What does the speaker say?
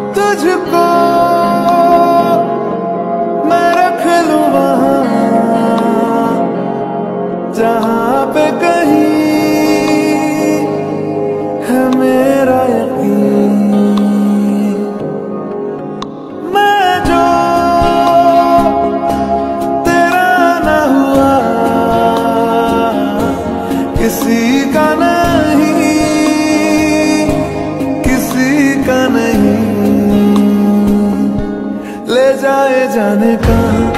तुझको मैं रख लूं वहां जहां पे कहीं है मेरा यकीन। मैं जो तेरा ना हुआ किसी का नहीं, किसी का नहीं। ले जाए जाने का